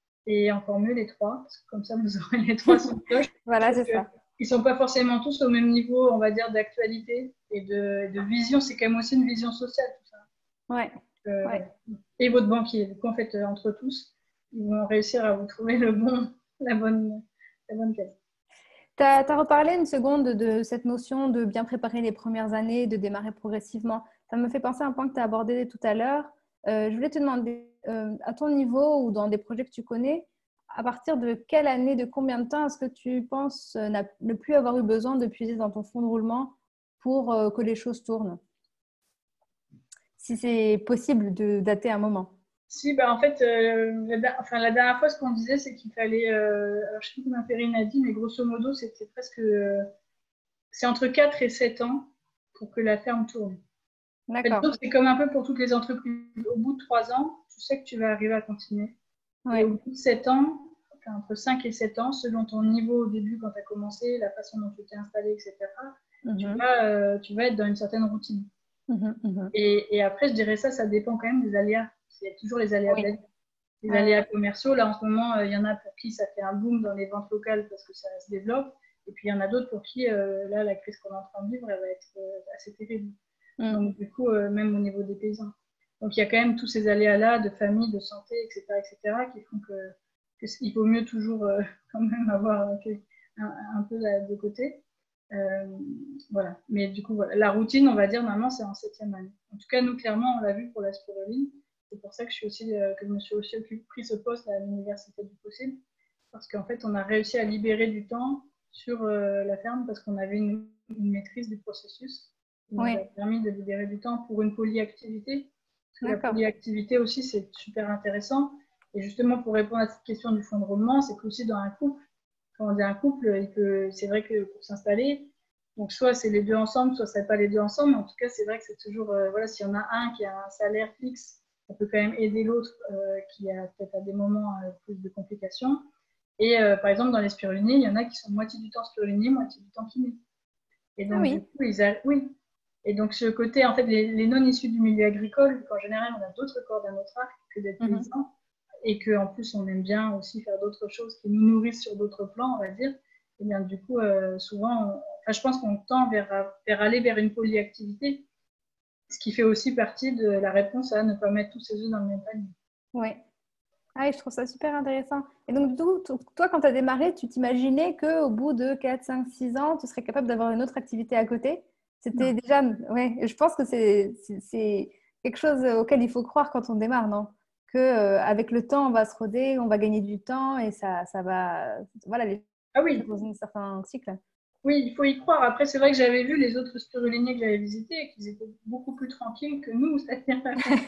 Et encore mieux les trois, parce que comme ça, vous aurez les trois sous le cloche. Voilà, c'est ça. Ils ne sont pas forcément tous au même niveau, on va dire, d'actualité et de, de vision. C'est quand même aussi une vision sociale, tout ça. Ouais. Euh, Ouais. Et votre banquier. Du coup, en fait, euh, entre tous, ils vont réussir à vous trouver le bon, la bonne, la bonne case. Tu as, as reparlé une seconde de cette notion de bien préparer les premières années, de démarrer progressivement. Ça me fait penser à un point que tu as abordé tout à l'heure. Euh, je voulais te demander, euh, à ton niveau ou dans des projets que tu connais, à partir de quelle année, de combien de temps est-ce que tu penses euh, ne plus avoir eu besoin de puiser dans ton fonds de roulement pour euh, que les choses tournent? Si c'est possible de dater un moment. Si, bah en fait, euh, la, enfin, la dernière fois, ce qu'on disait, c'est qu'il fallait. Euh, alors, je sais plus combien Perrine a dit, mais grosso modo, c'était presque. Euh, c'est entre quatre et sept ans pour que la ferme tourne. En fait, D'accord. c'est comme un peu pour toutes les entreprises. Au bout de trois ans, tu sais que tu vas arriver à continuer. Ouais. Et au bout de sept ans, enfin, entre cinq et sept ans, selon ton niveau au début, quand tu as commencé, la façon dont tu t'es installé, et cetera, Mm-hmm. tu, vas, euh, tu vas être dans une certaine routine. Mm-hmm. Mm-hmm. Et, et après, je dirais ça, ça dépend quand même des aléas. Il y a toujours les aléas Oui. de la vie. Les Ouais, aléas ouais. commerciaux, là en ce moment, il euh, y en a pour qui ça fait un boom dans les ventes locales parce que ça se développe. Et puis il y en a d'autres pour qui, euh, là, la crise qu'on est en train de vivre, elle va être euh, assez terrible. Mm. Donc du coup, euh, même au niveau des paysans. Donc il y a quand même tous ces aléas-là de famille, de santé, et cetera, et cetera, qui font que, que il vaut mieux toujours euh, quand même avoir un, un peu de côté. Euh, voilà. Mais du coup, voilà. La routine, on va dire, normalement, c'est en septième année. En tout cas, nous, clairement, on l'a vu pour la spiruline. C'est pour ça que je, suis aussi, euh, que je me suis aussi occupé, pris ce poste à l'Université du Possible. Parce qu'en fait, on a réussi à libérer du temps sur euh, la ferme parce qu'on avait une, une maîtrise du processus. qui nous Oui. a permis de libérer du temps pour une polyactivité. Parce que la D'accord. polyactivité aussi, c'est super intéressant. Et justement, pour répondre à cette question du fonds de roulement, c'est qu'aussi dans un couple, quand on dit un couple, c'est vrai que pour s'installer, donc soit c'est les deux ensemble, soit c'est pas les deux ensemble. Mais en tout cas, c'est vrai que c'est toujours, euh, voilà, s'il y en a un qui a un salaire fixe, ça peut quand même aider l'autre euh, qui a peut-être à des moments euh, plus de complications. Et euh, par exemple, dans les spiruliniers, il y en a qui sont moitié du temps spiruliniers, moitié du temps kinés. Et donc, ah oui. du coup, ils a... oui. Et donc, ce côté, en fait, les, les non issus du milieu agricole, qu'en général, on a d'autres cordes à notre arc que d'être Mhm. paysan, et qu'en plus, on aime bien aussi faire d'autres choses qui nous nourrissent sur d'autres plans, on va dire. Et bien, du coup, euh, souvent, on... enfin, je pense qu'on tend vers, vers aller vers une polyactivité, ce qui fait aussi partie de la réponse à ne pas mettre tous ses œufs dans le même panier. Oui. Ah oui, je trouve ça super intéressant. Et donc, du coup, toi, quand tu as démarré, tu t'imaginais qu'au bout de quatre, cinq, six ans, tu serais capable d'avoir une autre activité à côté? C'était Non. déjà... Ouais, je pense que c'est c'est quelque chose auquel il faut croire quand on démarre, non? Qu'avec le temps, on va se roder, on va gagner du temps et ça, ça va... Voilà, les Ah choses oui, dans un certain cycle. oui, il faut y croire. Après, c'est vrai que j'avais vu les autres spiruliniers que j'avais visités et qu'ils étaient beaucoup plus tranquilles que nous. C'est-à-dire,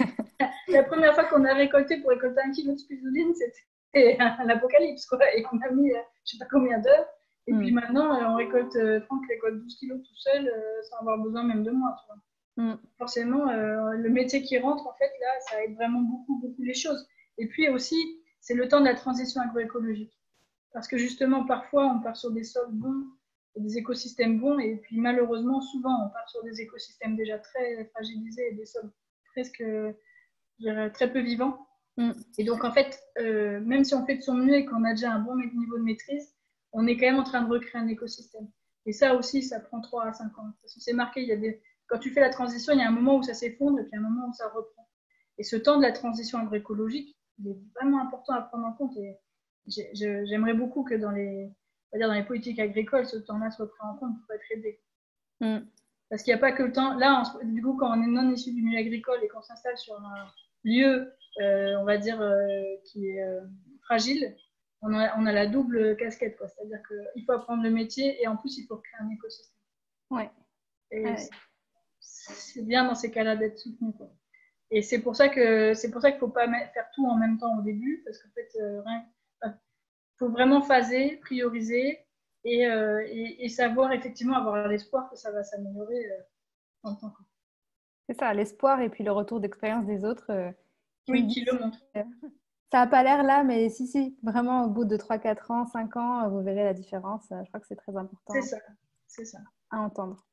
la première fois qu'on a récolté pour récolter un kilo de spiruline, c'était l'apocalypse, quoi. Et qu'on a mis, euh, je sais pas combien d'heures. Et Mm. puis maintenant, euh, on récolte, euh, Franck récolte douze kilos tout seul, euh, sans avoir besoin même de moi, tu vois. Mm. Forcément, euh, le métier qui rentre, en fait, là, ça aide vraiment beaucoup, beaucoup les choses. Et puis aussi, c'est le temps de la transition agroécologique. Parce que justement, parfois, on part sur des sols bons, des écosystèmes bons, et puis malheureusement, souvent, on part sur des écosystèmes déjà très fragilisés et des sols presque, je dirais, très peu vivants. Mm. Et donc, en fait, euh, même si on fait de son mieux et qu'on a déjà un bon niveau de maîtrise, on est quand même en train de recréer un écosystème. Et ça aussi, ça prend trois à cinq ans. Parce que c'est marqué, il y a des... quand tu fais la transition, il y a un moment où ça s'effondre et puis un moment où ça reprend. Et ce temps de la transition agroécologique, il est vraiment important à prendre en compte. Et j'aimerais beaucoup que dans les, on va dire dans les politiques agricoles, ce temps-là soit pris en compte pour être aidé. Mm. Parce qu'il n'y a pas que le temps. Là, on, du coup, quand on est non issu du milieu agricole et qu'on s'installe sur un lieu, euh, on va dire, euh, qui est euh, fragile, on a, on a la double casquette. C'est-à-dire qu'il faut apprendre le métier et en plus, il faut créer un écosystème. Ouais. Et ouais. c'est bien dans ces cas-là d'être soutenu, quoi. Et c'est pour ça que c'est pour ça qu'il faut pas faire tout en même temps au début, parce qu'en fait, euh, rien, faut vraiment phaser, prioriser et, euh, et, et savoir effectivement avoir l'espoir que ça va s'améliorer euh, en temps que. C'est ça, l'espoir et puis le retour d'expérience des autres. Euh, qui Oui, me qui disent, le montre. euh, ça n'a pas l'air là, mais si, si, vraiment, au bout de trois, quatre ans, cinq ans, vous verrez la différence. Je crois que c'est très important C'est ça, c'est ça. à entendre.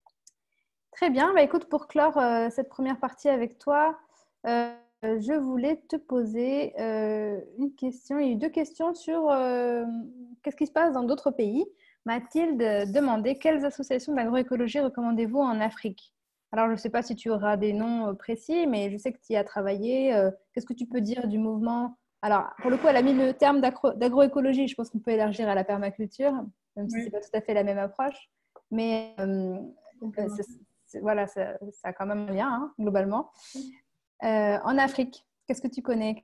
Très bien. Bah, écoute, pour clore euh, cette première partie avec toi, euh, je voulais te poser euh, une question. Il y a eu deux questions sur euh, qu'est-ce qui se passe dans d'autres pays. Mathilde demandait quelles associations d'agroécologie recommandez-vous en Afrique? Alors, je ne sais pas si tu auras des noms précis, mais je sais que tu y as travaillé. Euh, qu'est-ce que tu peux dire du mouvement? Alors, pour le coup, elle a mis le terme d'agroécologie. Je pense qu'on peut élargir à la permaculture, même si Oui. ce n'est pas tout à fait la même approche. Mais euh, c'est, voilà, ça, ça a quand même un lien, hein, globalement. Euh, en Afrique, qu'est-ce que tu connais?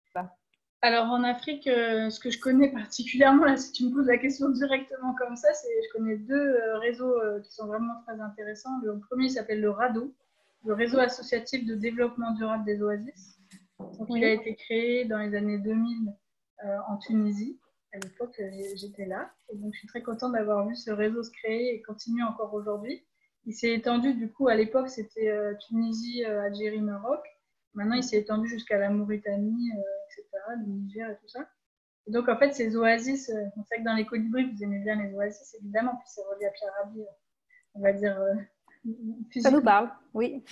Alors en Afrique, euh, ce que je connais particulièrement, là, si tu me poses la question directement comme ça, c'est je connais deux euh, réseaux euh, qui sont vraiment très intéressants. Le premier s'appelle le RADO, le Réseau associatif de développement durable des oasis. Donc, oui. Il a été créé dans les années deux mille euh, en Tunisie. À l'époque, j'étais là. Et donc, je suis très contente d'avoir vu ce réseau se créer et continuer encore aujourd'hui. Il s'est étendu, du coup, à l'époque, c'était euh, Tunisie, euh, Algérie, Maroc. Maintenant, il s'est étendu jusqu'à la Mauritanie, euh, et cetera, le Niger et tout ça. Et donc, en fait, ces oasis, euh, on sait que dans les colibris, vous aimez bien les oasis, évidemment, puis c'est relié à Pierre Rabhi, on va dire, euh, physiquement. Ça nous parle, oui.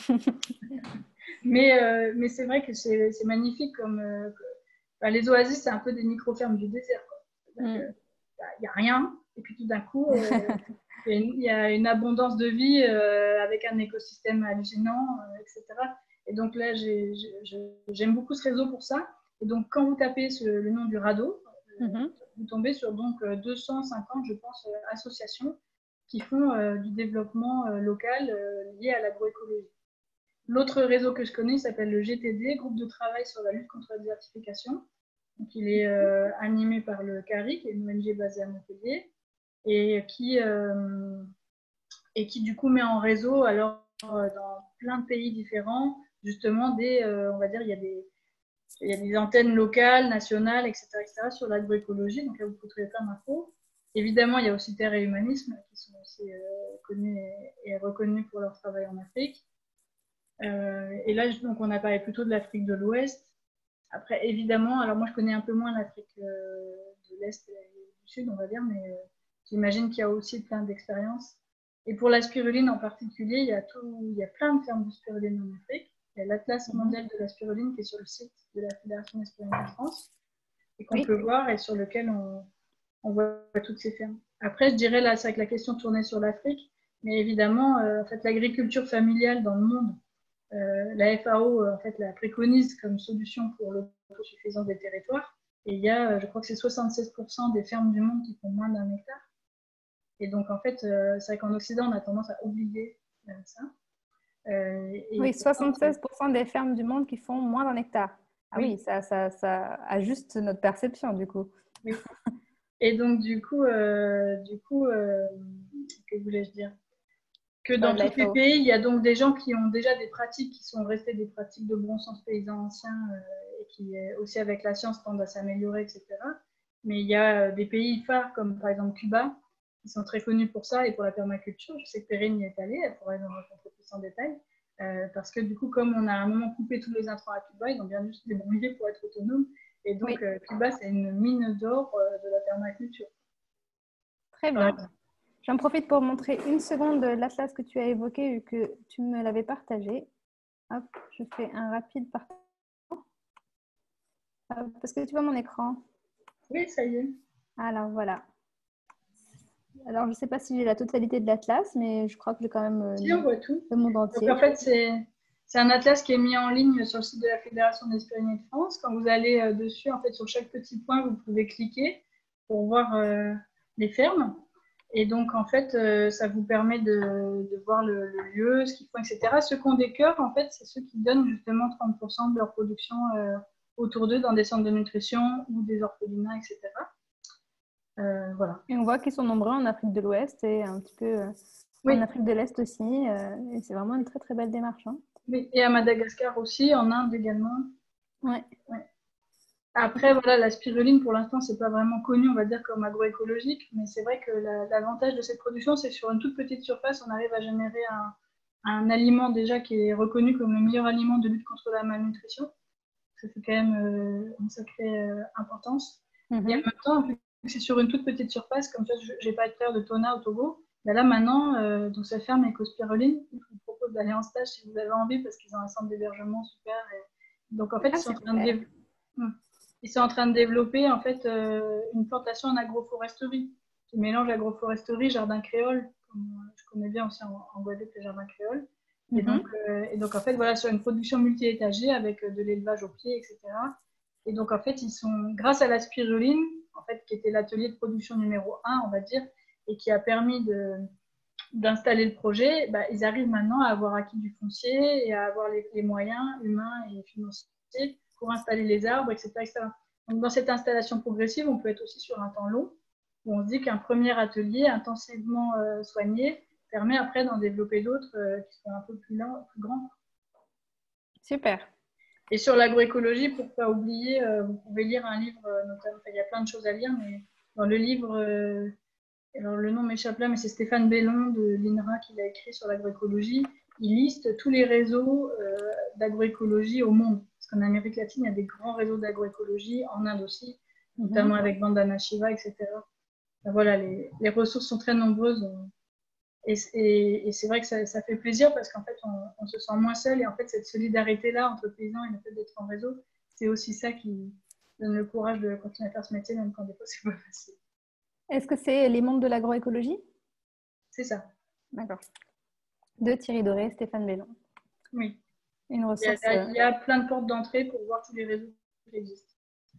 mais euh, mais c'est vrai que c'est magnifique comme... Euh, Enfin, les oasis, c'est un peu des micro-fermes du désert. Il n'y mm. a rien, et puis tout d'un coup, euh, il y a une abondance de vie euh, avec un écosystème hallucinant, euh, et cetera. Et donc là, j'aime beaucoup ce réseau pour ça. Et donc, quand vous tapez ce, le nom du RADO, euh, mm-hmm. vous tombez sur donc deux cent cinquante, je pense, euh, associations qui font euh, du développement euh, local euh, lié à l'agroécologie. L'autre réseau que je connais s'appelle le G T D, Groupe de travail sur la lutte contre la désertification. Donc, il est euh, animé par le CARI, qui est une O N G basée à Montpellier, et qui, euh, et qui du coup met en réseau, alors dans plein de pays différents, justement des, euh, on va dire, il y a des, il y a des antennes locales, nationales, et cetera, et cetera sur l'agroécologie. Donc là, vous pouvez trouver plein d'infos. Évidemment, il y a aussi Terre et Humanisme, qui sont aussi euh, connus et, et reconnus pour leur travail en Afrique. Euh, et là, donc, on a parlé plutôt de l'Afrique de l'Ouest. Après, évidemment, alors moi, je connais un peu moins l'Afrique euh, de l'Est et du Sud, on va dire, mais euh, j'imagine qu'il y a aussi plein d'expériences. Et pour la spiruline en particulier, il y a, tout, il y a plein de fermes de spiruline en Afrique. Il y a l'Atlas mondial de la spiruline qui est sur le site de la Fédération des spirulines de France et qu'on oui. peut voir et sur lequel on, on voit toutes ces fermes. Après, je dirais, là, c'est vrai que la question tournait sur l'Afrique, mais évidemment, euh, en fait, l'agriculture familiale dans le monde, euh, la F A O, euh, en fait, la préconise comme solution pour l'autosuffisance des territoires. Et il y a, je crois que c'est soixante-seize pour cent des fermes du monde qui font moins d'un hectare. Et donc, en fait, euh, c'est vrai qu'en Occident, on a tendance à oublier euh, ça. Euh, et oui, soixante-seize pour cent des fermes du monde qui font moins d'un hectare. Ah oui, oui ça, ça, ça ajuste notre perception, du coup. Oui. Et donc, du coup, euh, du coup euh, que voulais-je dire que dans tous les pays, il y a donc des gens qui ont déjà des pratiques qui sont restées des pratiques de bon sens paysan ancien euh, et qui, aussi avec la science, tendent à s'améliorer, et cetera. Mais il y a des pays phares, comme par exemple Cuba, qui sont très connus pour ça et pour la permaculture. Je sais que Perrine y est allée, elle pourrait en raconter plus en détail. Euh, parce que du coup, comme on a à un moment coupé tous les intrants à Cuba, ils ont bien dû se débrouiller pour être autonomes. Et donc, oui. euh, Cuba, c'est une mine d'or euh, de la permaculture. Très bien. J'en profite pour montrer une seconde l'atlas que tu as évoqué, vu que tu me l'avais partagé. Hop, je fais un rapide partage. Parce que tu vois mon écran. Oui, ça y est. Alors, voilà. Alors, je ne sais pas si j'ai la totalité de l'atlas, mais je crois que j'ai quand même si, on voit tout. Le monde entier. Donc, en fait, c'est un atlas qui est mis en ligne sur le site de la Fédération des spirulines de France. Quand vous allez euh, dessus, en fait, sur chaque petit point, vous pouvez cliquer pour voir euh, les fermes. Et donc, en fait, euh, ça vous permet de, de voir le, le lieu, ce qu'ils font, et cetera. Ceux qui ont des cœurs, en fait, c'est ceux qui donnent justement trente pour cent de leur production euh, autour d'eux dans des centres de nutrition ou des orphelinats, et cetera. Euh, voilà. Et on voit qu'ils sont nombreux en Afrique de l'Ouest et un petit peu euh, oui. en Afrique de l'Est aussi. Euh, et c'est vraiment une très, très belle démarche. Hein. Oui, et à Madagascar aussi, en Inde également. Ouais. Ouais. Après, voilà, la spiruline, pour l'instant, c'est pas vraiment connu, on va dire, comme agroécologique, mais c'est vrai que l'avantage de cette production, c'est que sur une toute petite surface, on arrive à générer un, un aliment déjà qui est reconnu comme le meilleur aliment de lutte contre la malnutrition. Ça fait quand même euh, une sacrée euh, importance. Mm-hmm. Et en même temps, vu que c'est sur une toute petite surface, comme ça, je n'ai pas de terre de Tona au Togo, ben là maintenant, euh, donc ça ferme Ecospiruline. Je vous propose d'aller en stage si vous avez envie, parce qu'ils ont un centre d'hébergement super. Et... Donc en fait, ah, ils sont en train de développer. Ils sont en train de développer en fait euh, une plantation en agroforesterie qui mélange agroforesterie, jardin créole, comme je connais bien aussi en, en Guadeloupe les jardins créoles. Et, mm-hmm. donc, euh, et donc en fait voilà sur une production multi-étagée avec de l'élevage au pied, et cetera. Et donc en fait ils sont grâce à la spiruline en fait qui était l'atelier de production numéro un on va dire et qui a permis de d'installer le projet, bah, ils arrivent maintenant à avoir acquis du foncier et à avoir les, les moyens humains et financiers pour installer les arbres, et cetera, et cetera. Donc, dans cette installation progressive, on peut être aussi sur un temps long, où on se dit qu'un premier atelier intensivement euh, soigné permet après d'en développer d'autres euh, qui sont un peu plus, lents, plus grands. Super. Et sur l'agroécologie, pour ne pas oublier, euh, vous pouvez lire un livre, euh, notamment, enfin, il y a plein de choses à lire, mais dans le livre, euh, alors le nom m'échappe là, mais c'est Stéphane Bellon de l'I N R A qui l'a écrit sur l'agroécologie. Il liste tous les réseaux euh, d'agroécologie au monde. En Amérique latine, il y a des grands réseaux d'agroécologie, en Inde aussi, notamment mmh. avec Vandana Shiva, et cetera. Ben voilà, les, les ressources sont très nombreuses. Et, et, et c'est vrai que ça, ça fait plaisir parce qu'en fait, on, on se sent moins seul. Et en fait, cette solidarité-là entre paysans et le fait d'être en réseau, c'est aussi ça qui donne le courage de continuer à faire ce métier, même quand des fois, c'est pas facile. Est-ce que c'est Les Mondes de l'agroécologie? C'est ça. D'accord. De Thierry Doré, Stéphane Bellon. Oui. Une ressource, il, y a, il y a plein de portes d'entrée pour voir tous les réseaux qui existent.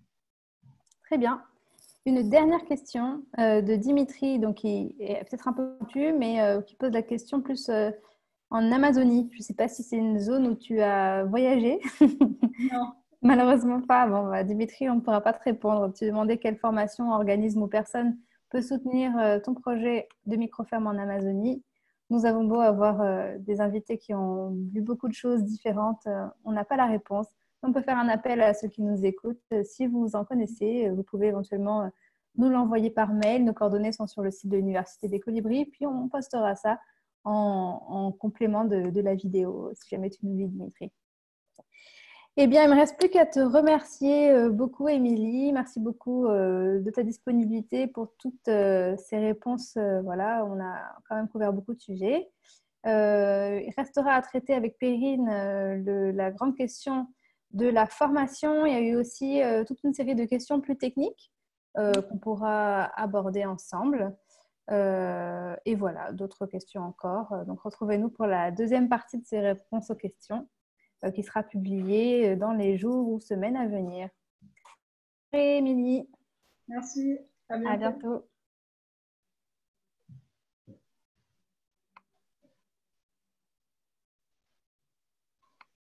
Très bien. Une dernière question euh, de Dimitri, donc qui est peut-être un peu pointu, mais euh, qui pose la question plus euh, en Amazonie. Je ne sais pas si c'est une zone où tu as voyagé. Non. Malheureusement pas. Bon, bah, Dimitri, on ne pourra pas te répondre. Tu demandais quelle formation, organisme ou personne peut soutenir euh, ton projet de microferme en Amazonie. Nous avons beau avoir euh, des invités qui ont vu beaucoup de choses différentes, euh, on n'a pas la réponse. On peut faire un appel à ceux qui nous écoutent. Si vous en connaissez, vous pouvez éventuellement nous l'envoyer par mail. Nos coordonnées sont sur le site de l'Université des Colibris. Puis on postera ça en, en complément de, de la vidéo, si jamais tu nous dis, Dimitri. Eh bien, il ne me reste plus qu'à te remercier euh, beaucoup, Émilie. Merci beaucoup euh, de ta disponibilité pour toutes euh, ces réponses. Euh, voilà, on a quand même couvert beaucoup de sujets. Euh, il restera à traiter avec Perrine euh, le- la grande question de la formation. Il y a eu aussi euh, toute une série de questions plus techniques euh, qu'on pourra aborder ensemble. Euh, et voilà, d'autres questions encore. Donc, retrouvez-nous pour la deuxième partie de ces réponses aux questions euh, qui sera publiée dans les jours ou semaines à venir. Et Émilie, Merci, à à bientôt. bientôt.